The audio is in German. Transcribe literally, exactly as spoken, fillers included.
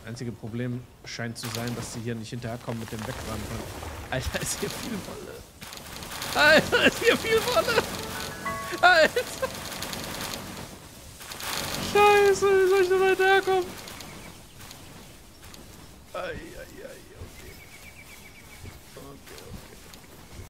Einzige Problem scheint zu sein, dass sie hier nicht hinterherkommen mit dem Wegwandern. Alter, ist hier viel Wolle. Alter, ist hier viel Wolle. Alter. Scheiße, wie soll ich da weiterkommen? Ei, ei, ei, okay. Okay, okay.